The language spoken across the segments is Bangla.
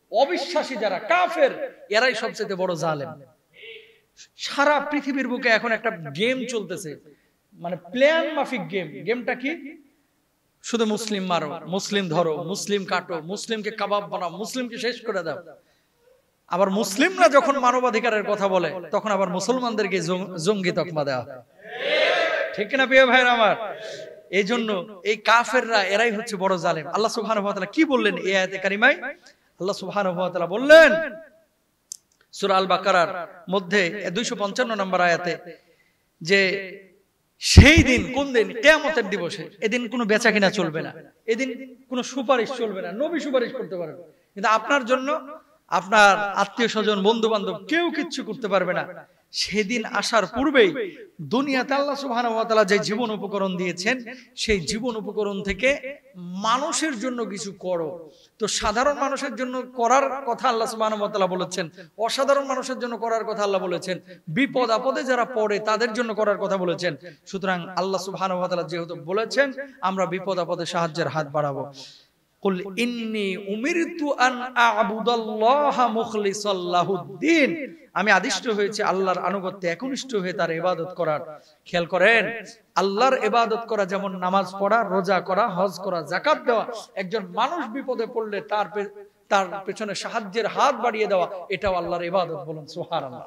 অবিশ্বাসী যারা কাফের, এরাই সবচেয়ে বড় জালেম। সারা পৃথিবীর বুকে এখন একটা গেম চলতেছে, মানে প্ল্যান মাফিক গেম। গেমটা কি? শুধু মুসলিম মারো, মুসলিম ধরো, মুসলিম কাটো, মুসলিমকে কাবাব বানাও, মুসলিমকে শেষ করে দাও। আবার মুসলিমরা যখন মানবাধিকারের কথা বলে তখন আবার মুসলমানদেরকে জঙ্গি তকমা দেওয়া হয়। ঠিক না প্রিয় ভাইরা আমার? এই জন্য এই কাফেররা, এরাই হচ্ছে বড় জালেম। আল্লাহ সুবহানাহু ওয়া তাআলা কি বললেন এই আয়াতে কারিমায়? আল্লাহ সুবহানাহু ওয়া তাআলা বললেন সূরা আল বাকারার মধ্যে 255 নম্বর আয়াতে যে সেই দিন, কোন দিন? কিয়ামতের দিবসে। এদিন কোনো বেচা কিনা চলবে না, এদিন কোনো সুপারিশ চলবে না। নবী সুপারিশ করতে পারবে, কিন্তু আপনার জন্য আপনার আত্মীয় স্বজন, বন্ধু বান্ধব কেউ কিচ্ছু করতে পারবে না। সেদিন আসার পূর্বেই দুনিয়াতে আল্লাহ সুবহানাহু ওয়া তাআলা যে জীবন উপকরণ দিয়েছেন, সেই জীবন উপকরণ থেকে মানুষের জন্য কিছু করো। তো সাধারণ মানুষের জন্য করার কথা আল্লাহ সুবহানাহু ওয়া তাআলা বলেছেন, অসাধারণ মানুষের জন্য করার কথা আল্লাহ বলেছেন, বিপদ আপদে যারা পড়ে তাদের জন্য করার কথা বলেছেন। সুতরাং আল্লাহ সুবহানাহু ওয়া তাআলা যেহেতু বলেছেন, আমরা বিপদ আপদে সাহায্যের হাত বাড়াবো। কুল ইন্নী উমিরতু আন আ'বুদাল্লাহা মুখলিসাল লাহুদ্দিন, আমি আদিষ্ট হয়েছে আল্লাহর আনুগত্যে একনিষ্ঠ হয়ে তার ইবাদত করার। খেয়াল করেন, আল্লাহর ইবাদত করা যেমন নামাজ পড়া, রোজা করা, হজ করা, যাকাত দেওয়া, একজন মানুষ বিপদে পড়লে তার পেছনে সাহায্যের হাত বাড়িয়ে দেওয়া, এটাও আল্লাহর ইবাদত। বলুন সুবহানাল্লাহ।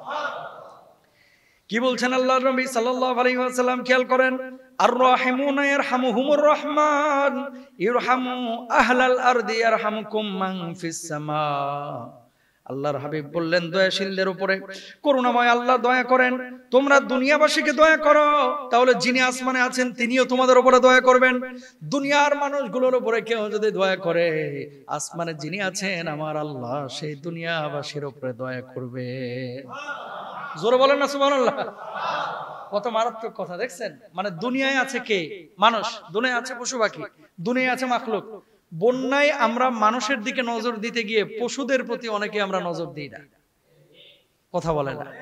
কি বলছেন আল্লাহর নবী সাল্লাল্লাহু আলাইহি ওয়াসাল্লাম? খেয়াল করেন, আর রাহিমুনা ইয়ারহামুহুমুর রহমান ইরহামু আহলাল আরদি ইয়ারহামুকুম মান ফিস সামা। আল্লাহর হাবিব বললেন, দয়াশীলদের উপরে করুণাময় আল্লাহ দয়া করেন। তোমরা দুনিয়াবাসীকে দয়া করো, তাহলে যিনি আসমানে আছেন তিনিও তোমাদের উপরে দয়া করবেন। দুনিয়ার মানুষগুলোর উপরে কেউ যদি দয়া করে, আসমানে যিনি আছেন আমার আল্লাহ, সেই দুনিয়াবাসীর উপরে দয়া করবে। জোরে বলেন না সুবহানাল্লাহ। কত মারাত্মক কথা দেখছেন? মানে দুনিয়ায় আছে কে? মানুষ। দুনিয়ায় আছে পশু পাখি, দুনিয়ায় আছে মাখলুক। বন্যায় আমরা মানুষের দিকে নজর দিতে গিয়ে পশুদের প্রতি অনেকে আমরা নজর দিই না, কথা বলে না।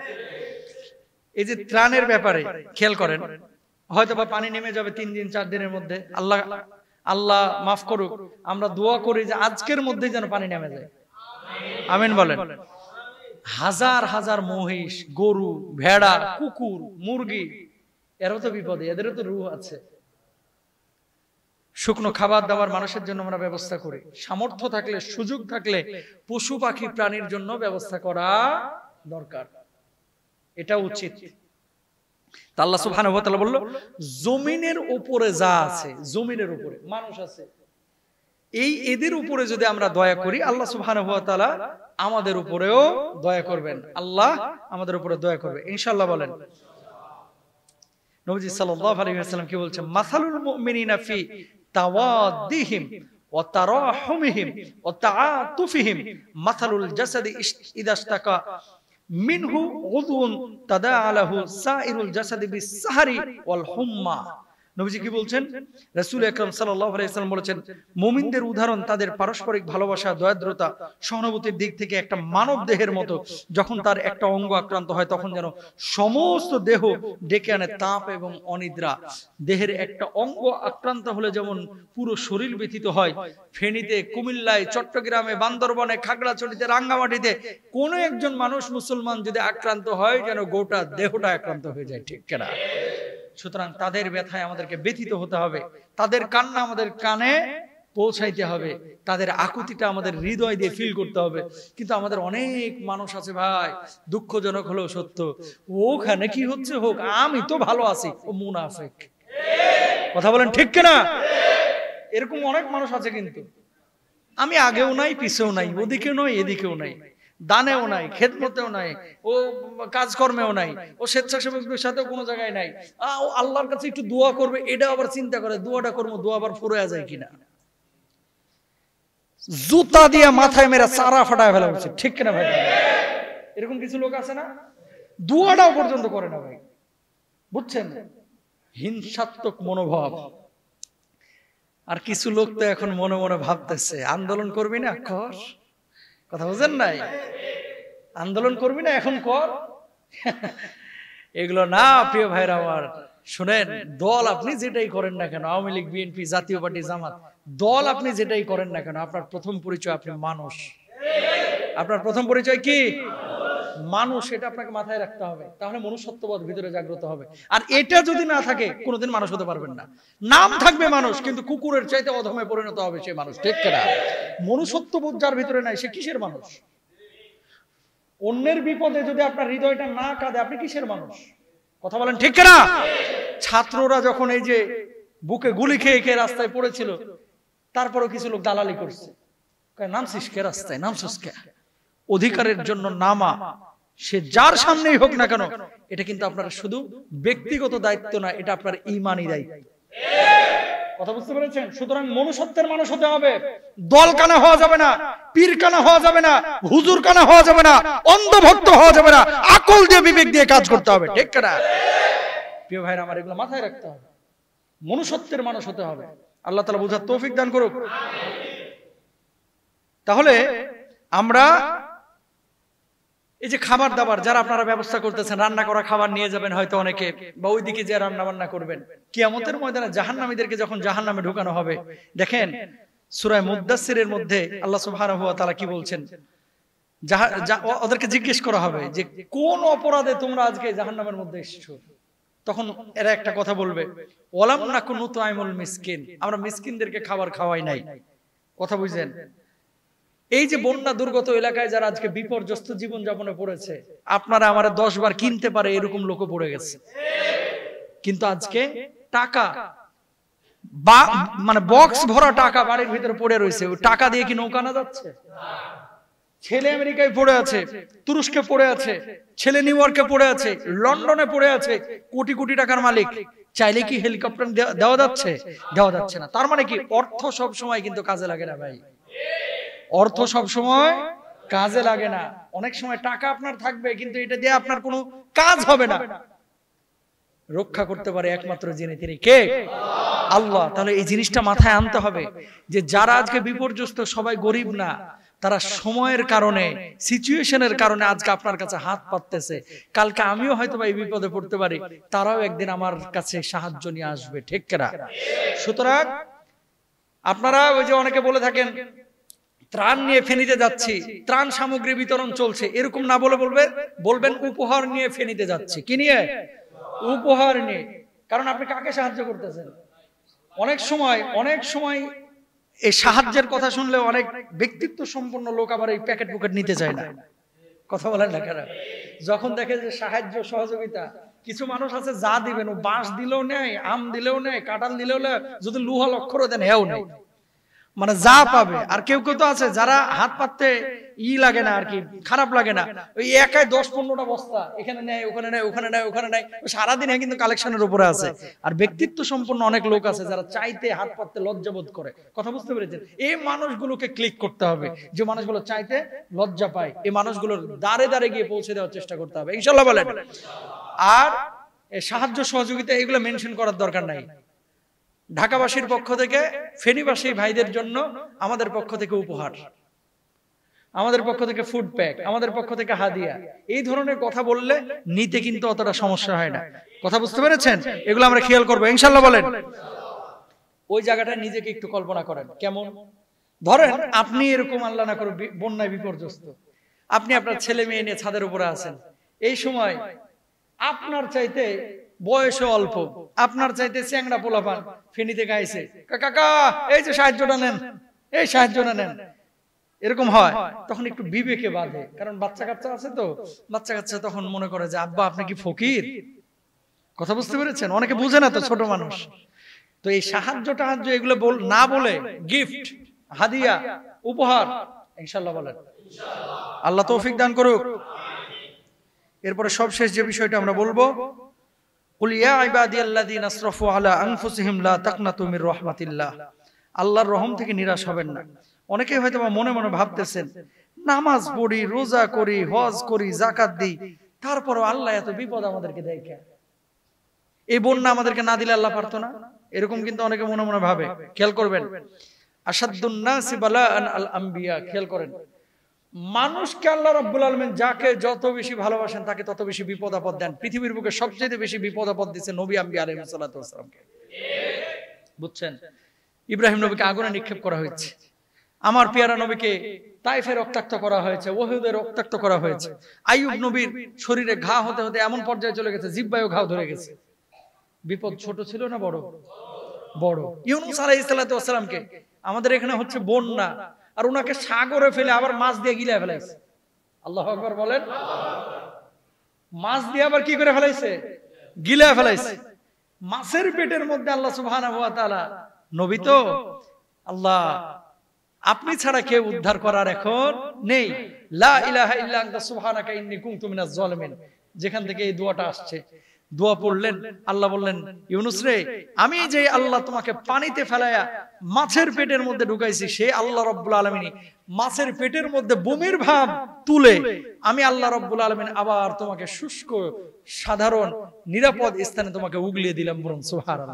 এই যে ত্রাণের ব্যাপারে খেয়াল করেন, হয়তো বা পানি নেমে যাবে 3 দিন 4 দিনের মধ্যে, আল্লাহ মাফ করুক, আমরা দোয়া করি যে আজকের মধ্যে যেন পানি নেমে যায়। আমিন বলেন। হাজার হাজার মহিষ, গরু, ভেড়া, কুকুর, মুরগি, এরাও তো বিপদে, এদেরও তো রূহ আছে। শুকনো খাবার দাবার মানুষের জন্য আমরা ব্যবস্থা করি। সামর্থ্য থাকলে, সুযোগ থাকলে পশু পাখি প্রাণীর জন্য ব্যবস্থা করা দরকার, এটা উচিত। আল্লাহ সুবহানাহু ওয়া তাআলা বলল, জমিনের উপরে যা আছে, জমিনের উপরে মানুষ আছে, এদের উপরে যদি আমরা দয়া করি, আল্লাহ সুবহানাহু ওয়া তাআলা আমাদের উপরেও দয়া করবেন। আল্লাহ আমাদের উপরে দয়া করবে ইনশাআল্লাহ। বলেন নবীজি সাল্লাল্লাহু আলাইহি ওয়াসাল্লাম কি বলছেন? মাসালুল মুমিনিনা ফি তাওয়াদ্দিহিম ওয়া তারাহুমিহিম ওয়া তাআতুফিহিম মাসালুল জাসাদি ইযা ইশতাকা মিনহু উযুন তাদাআলাহু সাইরুল জাসাদি বিস-সাহরি ওয়াল হুম্মা। নবীজি কি বলছেন? রাসূল আকরাম সাল্লাল্লাহু আলাইহি ওয়াসাল্লাম বলেছেন, মুমিনদের উদাহরণ তাদের পারস্পরিক ভালোবাসা, দয়াদ্রতা, সহানুভূতির দিক থেকে একটা মানব দেহের মতো। যখন তার একটা অঙ্গ আক্রান্ত হয়, তখন যেন সমস্ত দেহ ডেকে আনে তাপ এবং অনিদ্রা। দেহের একটা অঙ্গ আক্রান্ত হলে যেমন পুরো শরীর ব্যথিত হয়, ফেনীতে, কুমিল্লায়, চট্টগ্রামে, বান্দরবনে, খাগড়াছড়িতে, রাঙ্গামাটিতে কোনো একজন মানুষ মুসলমান যদি আক্রান্ত হয়, যেন গোটা দেহটা আক্রান্ত হয়ে যায়। ঠিক কিনা? সুতরাং তাদের ব্যথায় আমাদেরকে ব্যথিত হতে হবে, তাদের কান্না আমাদের কানে পৌঁছাইতে হবে, তাদের আকুতিটা আমাদের হৃদয় দিয়ে ফিল করতে হবে। কিন্তু আমাদের অনেক মানুষ আছে ভাই, দুঃখজনক হলেও সত্য, ওখানে কি হচ্ছে হোক, আমি তো ভালো আছি, ও মুনাফিক। কথা বলেন ঠিক কিনা? এরকম অনেক মানুষ আছে, কিন্তু আমি আগেও নাই, পিছেও নাই, ওদিকেও নয়, এদিকেও নাই, দানেও নাই, খেদমতেও নাই, ও কাজকর্মেও নাই, ও স্বেচ্ছাসেবকদের সাথেও কোনো জায়গায় নাই। ও আল্লাহর কাছে একটু দোয়া করবে, এটা আবার চিন্তা করে দোয়াটা করবো, দোয়া আবার ফুরায়া যায় কিনা। জুতা দিয়ে মাথায় মেরে চারা ফাটায় ফেলা উচিত। ঠিক কিনা ভাই? এরকম কিছু লোক আছে না, দোয়াটাও পর্যন্ত করে না ভাই, বুঝছেন? হিংসাত্মক মনোভাব। আর কিছু লোক তো এখন মনে মনে ভাবতেছে, আন্দোলন করবি না, কর। কথা বুঝেন নাই? আন্দোলন করবি না, এখন কর। এগুলো না প্রিয় ভাইরা আমার, শুনেন, দল আপনি যেটাই করেন না কেন, Awami League, BNP, Jatiya party, Jamaat, দল আপনি যেটাই করেন না কেন, আপনার প্রথম পরিচয় আপনি মানুষ। আপনার প্রথম পরিচয় কি? মানুষ। এটা আপনাকে মাথায় রাখতে হবে, তাহলে মনুষ্যত্ববোধ ভিতরে জাগ্রত হবে। আর এটা যদি না থাকে কোনোদিন মানুষ হতে পারবেন না। নাম থাকবে মানুষ, কিন্তু কুকুরের চাইতে অধমে পরিণত হবে সেই মানুষ, ঠিক কিনা? মনুষ্যত্ববোধ যার ভিতরে নাই সে কিসের মানুষ? অন্যের বিপদে যদি আপনার হৃদয়টা না কাঁদে আপনি কিসের মানুষ? কথা বলেন ঠিক কিনা? ছাত্ররা যখন এই যে বুকে গুলি খেয়ে খেয়ে রাস্তায় পড়েছিল, তারপরও কিছু লোক দালালি করছে, নামছিস কে রাস্তায়, নামছিস কে? অধিকারের জন্য নামা, সে যার সামনেই হোক না কেন, এটা কিন্তু আপনার শুধু ব্যক্তিগত দায়িত্ব না, এটা আপনার ঈমানি দায়িত্ব। কথা বুঝতে পেরেছেন? সুতরাং মনুষ্যত্বের মানুষ হতে হবে। দল কানা হওয়া যাবে না, পীর কানা হওয়া যাবে না, হুজুর কানা হওয়া যাবে না, অন্ধভক্ত হওয়া যাবে না, আকল দিয়ে বিবেক দিয়ে কাজ করতে হবে, ঠিক কিনা? প্রিয় ভাইরা আমার, এগুলো মাথায় রাখতে হবে। মনুষ্যত্বের মানুষ হতে হবে। আল্লাহ তাআলা বুঝার তৌফিক দান করুক। তাহলে আমরা এই যে খাবার দাবার যারা আপনারা ব্যবস্থা করতেছেন, রান্না করা খাবার নিয়ে যাবেন হয়তো অনেকে, বা ওইদিকে যে রান্না বান্না করবেন, কিয়ামতের ময়দানে জাহান্নামীদেরকে যখন জাহান্নামে ঢুকানো হবে, দেখেন সূরা মুদ্দাসসিরের মধ্যে আল্লাহ সুবহানাহু ওয়া তাআলা কি বলছেন? ওদেরকে জিজ্ঞেস করা হবে যে কোন অপরাধে তোমরা আজকে জাহান্নামের মধ্যে এসেছো? তখন এরা একটা কথা বলবে, ওয়ালাম নাকু নুতআইমুল মিসকিন, আমরা মিসকিনদেরকে খাবার খাওয়াই নাই। কথা বুঝছেন? এই যে বন্যা দুর্গত এলাকায় যারা আজকে বিপর্যস্ত জীবন যাপনে পড়েছে, আপনারা আমারে 10 বার কিনতে পারে এরকম লোক পড়ে গেছে। কিন্তু আজকে টাকা মানে বক্স ভরা টাকা বাড়ির ভিতরে পড়ে রয়েছে, ওই টাকা দিয়ে কি নৌকা না যাচ্ছে? ছেলে আমেরিকায় পড়ে আছে, তুরস্কে পড়ে আছে, ছেলে নিউ ইয়র্কে পড়ে আছে, লন্ডনে পড়ে আছে, কোটি কোটি টাকার মালিক। চাইলে কি হেলিকপ্টার দেওয়া যাচ্ছে? দেওয়া যাচ্ছে না। তার মানে কি? অর্থ সব সময় কিন্তু কাজে লাগে না ভাই। অর্থ সব সময় কাজে লাগে না। অনেক সময় টাকা আপনার থাকবে, কিন্তু এটা দিয়ে আপনার কোনো কাজ হবে না। রক্ষা করতে পারে একমাত্র যিনি, তিনি কে? আল্লাহ। তাহলে এই জিনিসটা মাথায় আনতে হবে যে যারা আজকে বিপর্যস্ত সবাই গরিব না, তারা সময়ের কারণে, সিচুয়েশনের কারণে আজকে আপনার কাছে হাত পাততেছে। কালকে আমিও হয়তো এই বিপদে পড়তে পারি, তারাও একদিন আমার কাছে সাহায্য নিয়ে আসবে, ঠিক কিনা? সুতরাং আপনারা ওই যে অনেকে বলে থাকেন ত্রাণ নিয়ে ফেনীতে যাচ্ছি, ত্রাণ সামগ্রী বিতরণ চলছে, এরকম না বলে বলবেন উপহার নিয়ে ফেনীতে যাচ্ছি। কি নিয়ে? উপহার নিয়ে। কারণ আপনি কাকে সাহায্য করতেছেন? অনেক সময় এই সাহায্যের কথা শুনলে অনেক ব্যক্তিত্ব সম্পন্ন লোক আবার এই প্যাকেট পুকেট নিতে চায় না। কথা বলেন না কেন? যখন দেখে যে সাহায্য সহযোগিতা, কিছু মানুষ আছে যা দিবেন ও বাঁশ দিলেও নেয়, আম দিলেও নেয়, কাঁঠাল দিলেও নেয়, যদি লোহা লক্ষ্যরও দেন হেও নেই, মানে যা পাবে। আর কেউ কেউ তো আছে যারা হাত পাততে লাগে না, আর কি খারাপ লাগে না, ওই একাই 10-15টা বস্তা এখানে নেয়, ওখানে নেয়, ওখানে নেয়, ওখানে নেয়, সারাদিন কিন্তু কালেকশনের উপরে আছে। আর ব্যক্তিত্ব সম্পন্ন অনেক লোক আছে যারা চাইতে হাত পাততে লজ্জাবোধ করে। কথা বুঝতে পেরেছেন? এই মানুষগুলোকে ক্লিক করতে হবে, যে মানুষগুলো চাইতে লজ্জা পায়, এই মানুষগুলোর দ্বারে দ্বারে গিয়ে পৌঁছে দেওয়ার চেষ্টা করতে হবে, ইনশাআল্লাহ বলেন। আর এই সাহায্য সহযোগিতা এগুলো মেনশন করার দরকার নাই। ঢাকাবাসীর পক্ষ থেকে ফেনীবাসী ভাইদের জন্য আমাদের পক্ষ থেকে উপহার, আমাদের পক্ষ থেকে ফুড প্যাক, আমাদের পক্ষ থেকে হাদিয়া, এই ধরনের কথা বললে নিতে কিন্তু অতটা সমস্যা হয় না। কথা বুঝতে পেরেছেন? এগুলো আমরা খেয়াল করবো, ইনশাআল্লাহ বলেন। ওই জায়গাটা নিজেকে একটু কল্পনা করেন। কেমন? ধরেন আপনি এরকম, আল্লাহ না করে, বন্যায় বিপর্যস্ত, আপনি আপনার ছেলে মেয়ে নিয়ে ছাদের উপরে আছেন। এই সময় আপনার চাইতে বয়সে অল্প, আপনার চাইতে চ্যাংড়া পোলাপান ফেনীতে গাইছে, কাকা এই যে সাহায্যটা নেন, এই সাহায্যটা নেন, এরকম হয়। তখন একটু বিবেকে বাঁধে, কারণ বাচ্চা কাচ্চা আছে তো, বাচ্চা কাচ্চা তখন মনে করে যে আব্বা আপনি কি ফকির? কথা বুঝতে পেরেছেন? অনেকে বুঝে না তো, ছোট মানুষ। তো এই সাহায্য টাহায্য এগুলো না বলে গিফট, হাদিয়া, উপহার, ইনশাআল্লাহ বলেন। আল্লাহ তৌফিক দান করুক। এরপরে সবশেষ যে বিষয়টা আমরা বলবো, কুল ইয়া ইবাদিয়াল্লাযীনা আসরাফু আলা আনফুসিহিম লা তাকনাতু মির রাহমাতিল্লাহ। আল্লাহর রহম থেকে নিরাশ হবেন না। অনেকেই হয়তো মনে মনে ভাবতেছেন, নামাজ পড়ি, রোজা করি, হজ করি, যাকাত দিই, তারপরও আল্লাহ এত বিপদ আমাদেরকে দেয় কেন? এই বন্যা আমাদেরকে না দিলে আল্লাহ পারতো না? এরকম কিন্তু অনেকে মনে মনে ভাবে। খেয়াল করবেন, আশাদ্দুন নাসি বালাআন আল আম্বিয়া। খেয়াল করেন, মানুষকে আল্লাহ রাব্বুল আলামিন যাকে যত বেশি ভালোবাসেন তাকে তত বেশি বিপদ আপদ দেন। পৃথিবীর বুকে সবচেয়ে বেশি বিপদ আপদ দিয়েছে নবী আম্বিয়া আলাইহিস সালাতু ওয়াস সালামকে। বুঝছেন? ইব্রাহিম নবীকে আগুনে নিক্ষেপ করা হয়েছে, আমার পেয়ারা নবীকে তাইফে রক্তাক্ত করা হয়েছে, ওহুদে রক্তাক্ত করা হয়েছে। আইয়ুব নবীর শরীরে ঘা হতে হতে এমন পর্যায়ে চলে গেছে, জিহ্বায়ও ঘাও ধরে গেছে। বিপদ ছোট ছিল না বড়? বড়। ইউনূস আলাইহিস সালাতু ওয়াস সালামকে আমাদের এখানে হচ্ছে বন্যা, আর ওনাকে সাগরে ফেলে আবার মাছ দিয়ে গিলে ফেলাইছে। আল্লাহু আকবার বলেন। মাছ দিয়ে আবার কি করে ফেলাইছে? গিলে ফেলাইছে। মাছের পেটের মধ্যে আল্লাহ সুবহানাহু ওয়া তাআলা, নবী তো আল্লাহ, আপনি ছাড়া কেউ উদ্ধার করার এখন নেই। লা ইলাহা ইল্লা আনতা সুবহানাকা ইন্নী কুনতু মিনাজ জালিমিন, যেখান থেকে এই দোয়াটা আসছে। দোয়া পড়লেন, আল্লাহ বললেন, ইউনূস রে, আমি যে আল্লাহ তোমাকে পানিতে ফেলায়া মাছের পেটের মধ্যে ঢুকাইছি, সেই আল্লাহ রাব্বুল আলামিন মাছের পেটের মধ্যে বমির ভাব তুলে আমি আল্লাহ রাব্বুল আলামিন আবার তোমাকে শুষ্ক সাধারণ নিরাপদ স্থানে তোমাকে উগলিয়ে দিলাম। বলুন সুবহানাল্লাহ।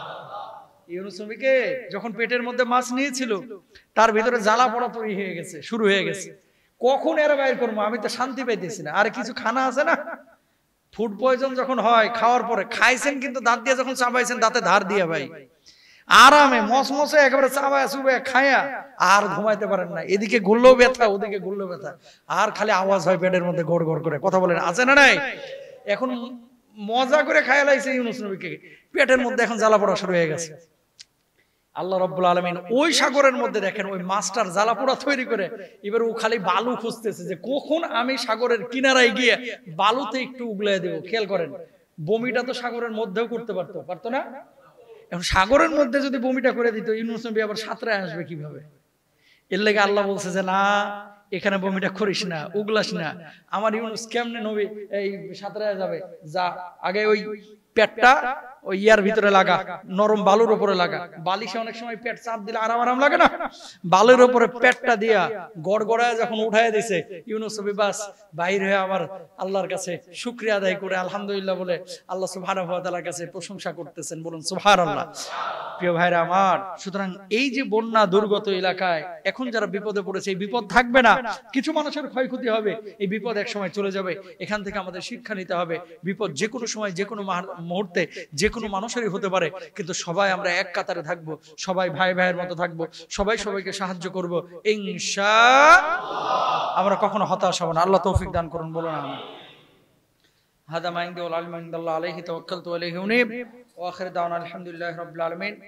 ইউনূস নবীকে যখন পেটের মধ্যে মাছ নিয়েছিল, তার ভিতরে জ্বালা পোড়া তৈরি হয়ে গেছে, শুরু হয়ে গেছে। কখন এর বাইর করবো, আমি তো শান্তি পাইতেছি না। আর কিছু খানা আছে না, ফুড পয়জন যখন হয়, খাওয়ার পরে খাইছেন কিন্তু দাঁত দিয়ে যখন চাবাইছেন, দাঁতে ধার দিয়ে ভাই আরামে মসমসে একেবারে চাবায় চুবে খায়া আর ঘুমাইতে পারেন না। এদিকে গুল্লেও ব্যথা, ওদিকে গুল্লেও ব্যথা, আর খালি আওয়াজ হয় পেটের মধ্যে গড় গড় করে। কথা বলেন, আছে না নাই? এখন মজা করে খায়া লাইছে ইউনূস নবীকে, পেটের মধ্যে এখন জ্বালা পোড়া শুরু হয়ে গেছে। আল্লাহ রাব্বুল আলামিন ওই সাগরের মধ্যে দেখেন ওই মাছটার জ্বালা পোড়া তৈরি করে, এবার ও খালি বালু খুঁজতেছে যে কখন আমি সাগরের কিনারায় গিয়ে বালুতে একটু উগলাই দেবো। খেয়াল করেন, বমিটা তো সাগরের মধ্যেও করতে পারতো না? এখন সাগরের মধ্যে যদি বমিটা করে দিত, ইউনূস নবী আবার সাঁতরায় আসবে কিভাবে? এর লেগে আল্লাহ বলছে যে না, এখানে বমিটা করিস না, উগলাস না। আমার ইউনূস কেমনে নবী এই সাঁতরায় যাবে? যা আগে ওই পেটটা ওই ইয়ার ভিতরে লাগা, নরম বালুর উপরে লাগা। বালিশে অনেক সময় পেট চাপ দিলে আরাম আরাম লাগে না, বালুর উপরে পেটটা দিয়া গড়গড়ায় যখন উঠায় দিছে, ইউনূস নবী বাস বাইর হয়ে আবার আল্লাহর কাছে শুকরিয়া আদায় করে আলহামদুলিল্লাহ বলে আল্লাহ সুবহানাহু ওয়া তাআলার কাছে প্রশংসা করতেছেন। বলুন সুবহানাল্লাহ। প্রিয় ভাইরা আমার, সুতরাং এই যে বন্যা দুর্গত এলাকায় এখন যারা বিপদে পড়েছে, এই বিপদ থাকবে না, কিছু মানুষের ক্ষয়ক্ষতি হবে, এই বিপদ এক সময় চলে যাবে। এখান থেকে আমাদের শিক্ষা নিতে হবে, বিপদ যে কোনো সময় যে কোনো মুহূর্তে যে কোনো মানুষেরই হতে পারে, কিন্তু সবাই আমরা এক কাতারে থাকবো, সবাই ভাই ভাইয়ের মতো থাকবো, সবাই সবাইকে সাহায্য করবো ইনশাআল্লাহ। আমরা কখনো হতাশ হব না। আল্লাহ তৌফিক দান করুন। বলুন আমিন। হাদা মা ইনদি ওয়াল ইলমু ইনদাল্লাহ আলাইহি তাওয়াক্কালতু ওয়া ইলাইহি উনীব ওয়া আখিরু দাওয়ানা আলহামদুলিল্লাহি রাব্বিল আলামিন।